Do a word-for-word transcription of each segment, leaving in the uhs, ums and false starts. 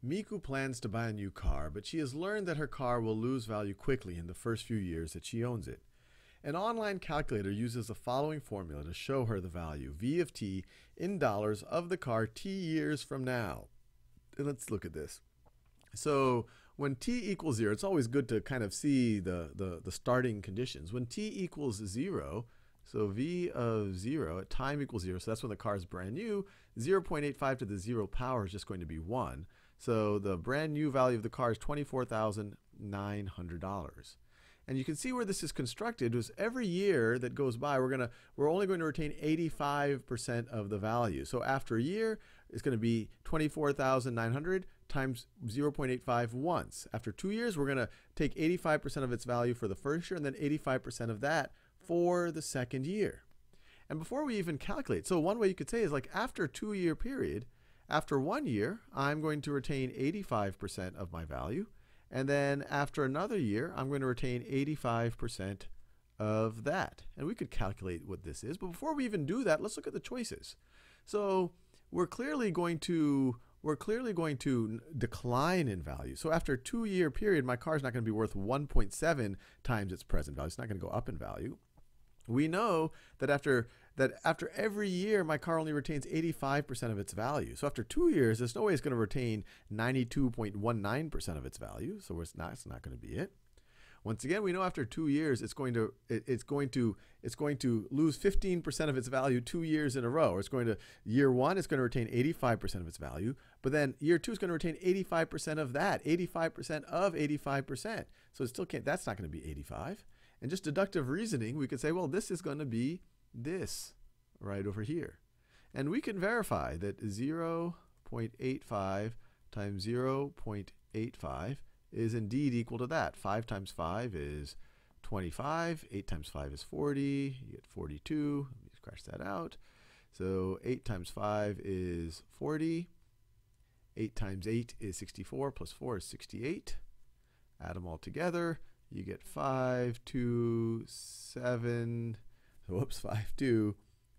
Miku plans to buy a new car, but she has learned that her car will lose value quickly in the first few years that she owns it. An online calculator uses the following formula to show her the value, V of t, in dollars of the car t years from now. And let's look at this. So when t equals zero, it's always good to kind of see the, the, the starting conditions. When t equals zero, so v of zero at time equals zero, so that's when the car is brand new, zero point eight five to the zero power is just going to be one. So the brand new value of the car is twenty-four thousand nine hundred dollars. And you can see where this is constructed was every year that goes by, we're gonna we're only going to retain eighty-five percent of the value. So after a year, it's going to be twenty-four thousand nine hundred times zero point eight five once. After two years, we're going to take eighty-five percent of its value for the first year and then eighty-five percent of that for the second year. And before we even calculate, so one way you could say is like after a two-year period, after one year, I'm going to retain eighty-five percent of my value. And then after another year, I'm going to retain eighty-five percent of that. And we could calculate what this is. But before we even do that, let's look at the choices. So we're clearly going to we're clearly going to decline in value. So after a two-year period, my car is not going to be worth one point seven times its present value. It's not going to go up in value. We know that after that after every year, my car only retains eighty-five percent of its value. So after two years, there's no way it's going to retain ninety-two point one nine percent of its value. So it's not, it's not going to be it. Once again, we know after two years, it's going to it, it's going to it's going to lose fifteen percent of its value two years in a row. It's going to year one, it's going to retain eighty-five percent of its value, but then year two is going to retain eighty-five percent of that, eighty-five percent of eighty-five percent. So it still can't. That's not going to be eighty-five. And just deductive reasoning, we could say, well, this is going to be this right over here. And we can verify that zero point eight five times zero point eight five is indeed equal to that. five times five is twenty-five. eight times five is forty. You get forty-two. Let me scratch that out. So eight times five is forty. eight times eight is sixty-four. Plus four is sixty-eight. Add them all together. You get five, two, seven, whoops, five, two,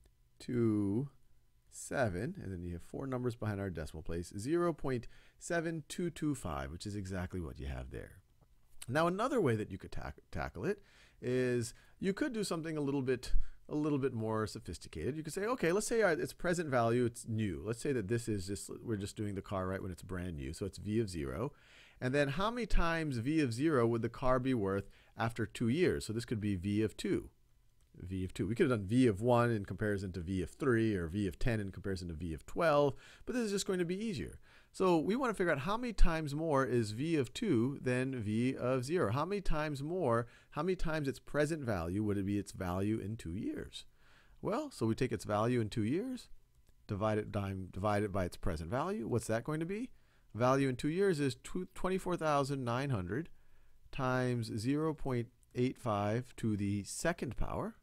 two, seven, and then you have four numbers behind our decimal place, zero point seven two two five, which is exactly what you have there. Now, another way that you could tack tackle it is you could do something a little bit a little bit more sophisticated. You could say, okay, let's say our, its present value, it's new. Let's say that this is just, we're just doing the car right when it's brand new, so it's v of zero. And then how many times v of zero would the car be worth after two years? So this could be v of two. v of two. We could have done v of one in comparison to v of three, or v of ten in comparison to v of twelve, but this is just going to be easier. So we want to figure out how many times more is v of two than v of zero. How many times more, how many times its present value would it be its value in two years? Well, so we take its value in two years, divide it, divide it by its present value. What's that going to be? Value in two years is twenty-four thousand nine hundred times zero point eight five to the second power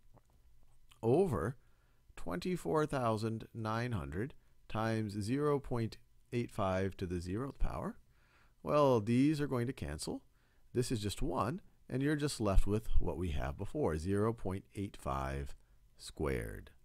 over twenty-four thousand nine hundred times zero point eight five to the zeroth power. Well, these are going to cancel. This is just one, and you're just left with what we have before, zero point eight five squared.